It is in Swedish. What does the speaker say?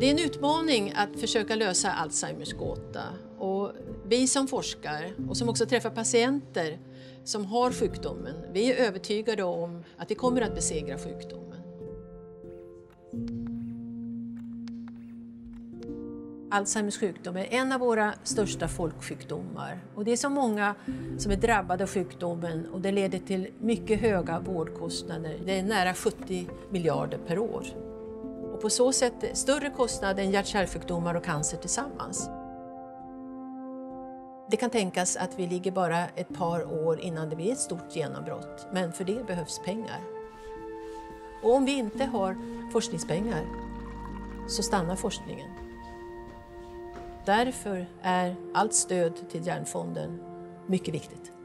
Det är en utmaning att försöka lösa Alzheimers gåta. Och vi som forskar och som också träffar patienter som har sjukdomen, vi är övertygade om att vi kommer att besegra sjukdomen. Alzheimers sjukdom är en av våra största folksjukdomar. Och det är så många som är drabbade av sjukdomen och det leder till mycket höga vårdkostnader. Det är nära 70 miljarder per år. Och på så sätt större kostnader än hjärt-kärlsjukdomar och cancer tillsammans. Det kan tänkas att vi ligger bara ett par år innan det blir ett stort genombrott. Men för det behövs pengar. Och om vi inte har forskningspengar så stannar forskningen. Därför är allt stöd till Hjärnfonden mycket viktigt.